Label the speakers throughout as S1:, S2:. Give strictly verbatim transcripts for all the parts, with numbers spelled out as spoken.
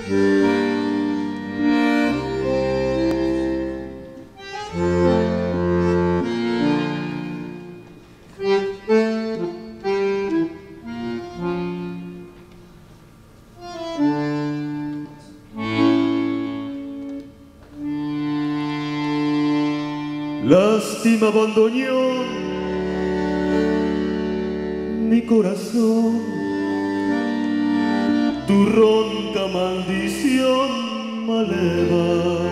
S1: Lástima abandonó mi corazón, tu ronca maldición maleva,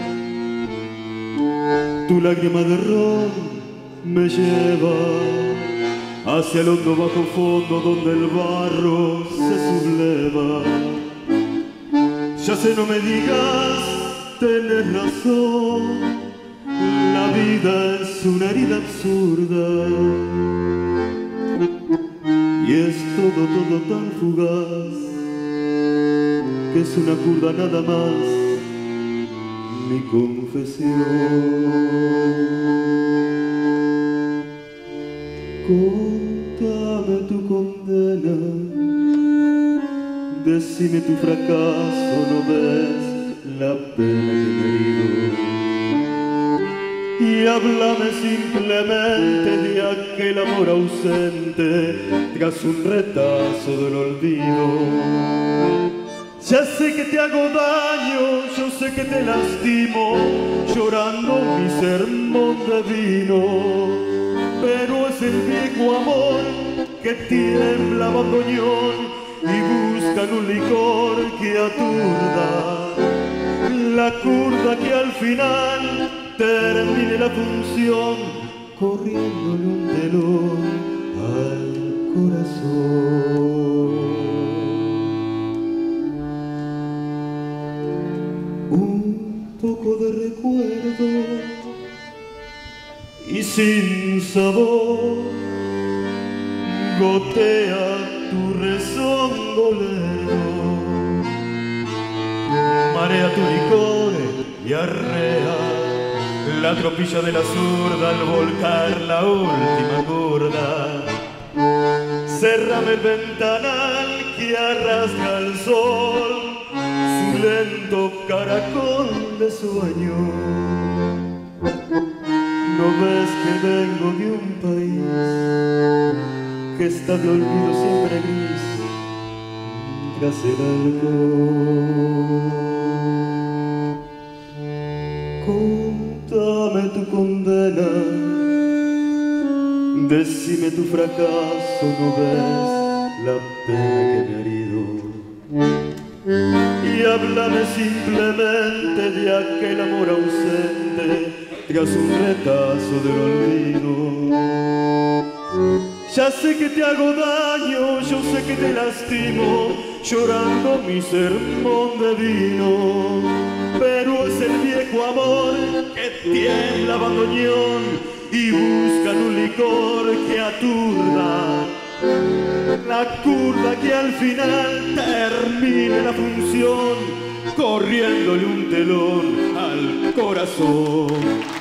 S1: tu lágrima de ron me lleva hacia el hondo bajo fondo donde el barro se subleva. Ya sé, no me digas, tenés razón, la vida es una herida absurda y es todo, todo tan fugaz que es una curva nada más, mi confesión. Contame tu condena, decime tu fracaso, no ves la pena que me herido. Y háblame simplemente de aquel amor ausente tras un retazo del olvido. Ya sé que te hago daño, yo sé que te lastimo, llorando mi sermón de vino. Pero es el viejo amor que tiembla bandoneón y buscan un licor que aturda, la curda que al final termine la función corriéndole un telón al corazón. Un poco de recuerdo y sin sabor gotea tu rezongolero, marea tu licor y arrea la tropilla de la zurda al volcar la última curda. Cérrame el ventanal que arrastra el sol su lento caracol de sueño. ¿No ves que vengo de un país que está de olvido siempre gris tras el alcohol? Contame tu condena, decime tu fracaso, no ves la pena que me ha herido. Y háblame simplemente de aquel amor ausente tras un retazo del olvido. Ya sé que te hago daño, yo sé que te lastimo, llorando mi sermón de vino. Pero es el viejo amor que tiembla bandoneón y buscan un licor que aturda, la curva que al final termine la función corriéndole un telón al corazón.